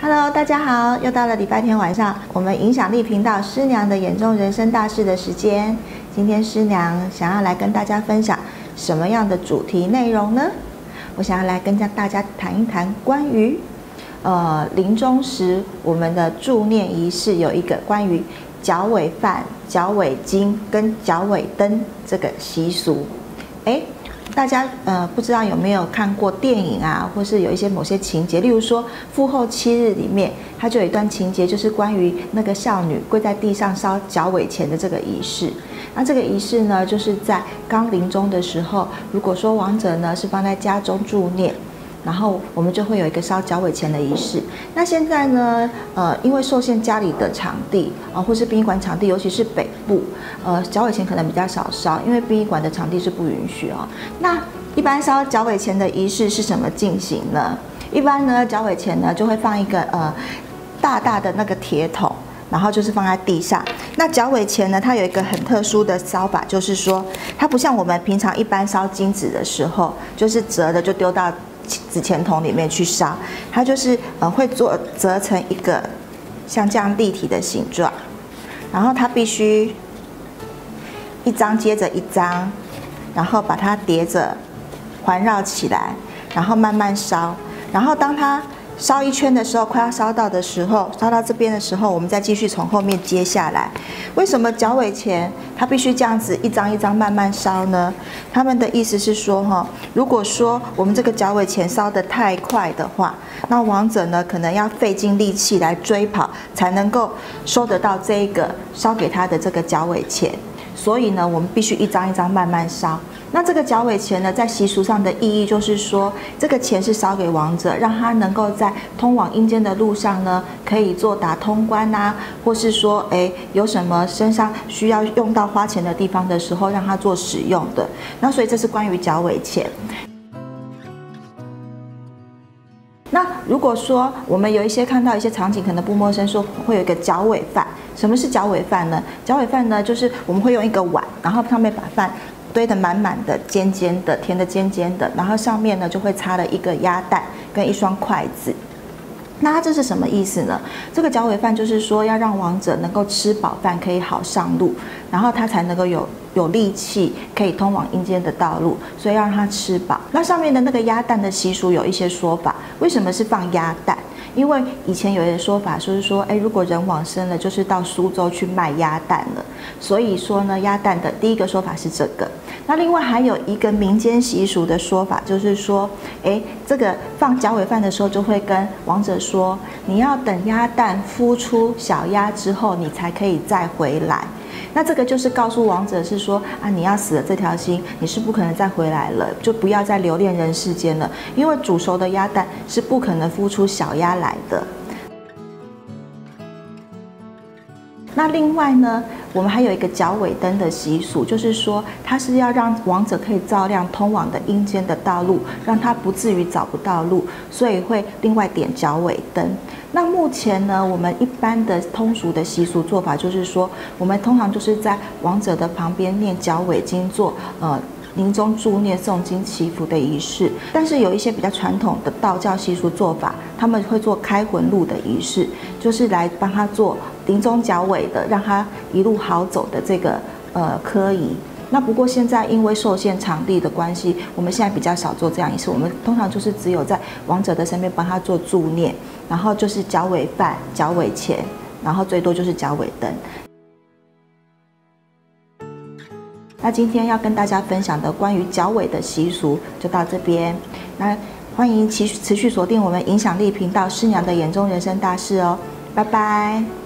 Hello， 大家好，又到了礼拜天晚上，我们影响力频道师娘的眼中人生大事的时间。今天师娘想要来跟大家分享什么样的主题内容呢？我想要来跟大家谈一谈关于临终时我们的助念仪式，有一个关于脚尾饭、脚尾巾跟脚尾灯这个习俗。大家不知道有没有看过电影啊，或是有一些某些情节，例如说《父后7日》里面，它就有一段情节，就是关于那个少女跪在地上烧脚尾钱的这个仪式。那这个仪式呢，就是在刚临终的时候，如果说亡者呢是放在家中助念，然后我们就会有一个烧脚尾钱的仪式。那现在呢，因为受限家里的场地或是殡仪馆场地，尤其是北部，脚尾钱可能比较少烧，因为殡仪馆的场地是不允许哦。那一般烧脚尾钱的仪式是什么进行呢？一般呢，脚尾钱呢就会放一个大大的那个铁桶，然后就是放在地上。那脚尾钱呢，它有一个很特殊的烧法，就是说它不像我们平常一般烧金纸的时候，就是折的就丢到纸钱筒里面去烧，它就是会折成一个像这样立体的形状，然后它必须一张接着一张，然后把它叠着环绕起来，然后慢慢烧，然后当它烧一圈的时候，快要烧到的时候，烧到这边的时候，我们再继续从后面接下来。为什么脚尾钱它必须这样子一张一张慢慢烧呢？他们的意思是说，如果说我们这个脚尾钱烧得太快的话，那亡者呢可能要费尽力气来追跑，才能够收得到这一个烧给他的这个脚尾钱。所以呢，我们必须一张一张慢慢烧。那这个脚尾钱呢，在习俗上的意义就是说，这个钱是烧给亡者，让他能够在通往阴间的路上呢，可以做打通关啊，或是说，有什么身上需要用到花钱的地方的时候，让他做使用的。那所以这是关于脚尾钱。那如果说我们有一些看到一些場景可能不陌生，说会有一个腳尾飯。什麼是腳尾飯呢？腳尾飯呢，就是我們會用一個碗，然後上面把飯堆得滿滿的、尖尖的、甜的尖尖的，然後上面呢就會插了一個鴨蛋跟一雙筷子。那它這是什麼意思呢？這個腳尾飯就是說要讓亡者能夠吃飽飯，可以好上路，然後他才能夠有力氣可以通往陰間的道路，所以要讓他吃飽。那上面的那個鴨蛋的習俗有一些說法，為什麼是放鴨蛋？因為以前有一個說法，就是說，如果人往生了，就是到蘇州去賣鴨蛋了。所以說呢，鴨蛋的第一個說法是這個。那另外還有一個民間習俗的說法，就是說，這個放腳尾飯的時候，就會跟亡者說，你要等鴨蛋孵出小鴨之後，你才可以再回來。那這個就是告訴亡者是說你要死了這條心，你是不可能再回來了，就不要再留戀人世間了，因為煮熟的鴨蛋是不可能孵出小鴨來的。那另外呢，我們還有一個腳尾燈的習俗，就是說它是要讓亡者可以照亮通往的陰間的道路，讓他不至於找不到路，所以會另外點腳尾燈。那目前呢，我們一般的通俗的習俗做法就是說，我們通常就是在亡者的旁邊念腳尾經，做臨終助念、誦經祈福的儀式。但是有一些比較傳統的道教習俗做法，他們會做開魂路的儀式，就是來幫他做臨終腳尾的，讓他一路好走的這個科儀。那不過現在因為受限場地的關係，我們現在比較少做這樣儀式。我們通常就是只有在亡者的身邊幫他做助念，然後就是腳尾飯、腳尾錢，然後最多就是腳尾燈。那今天要跟大家分享的關於腳尾的習俗就到這邊。那歡迎持續鎖定我們影響力頻道師娘的眼中人生大事哦，拜拜。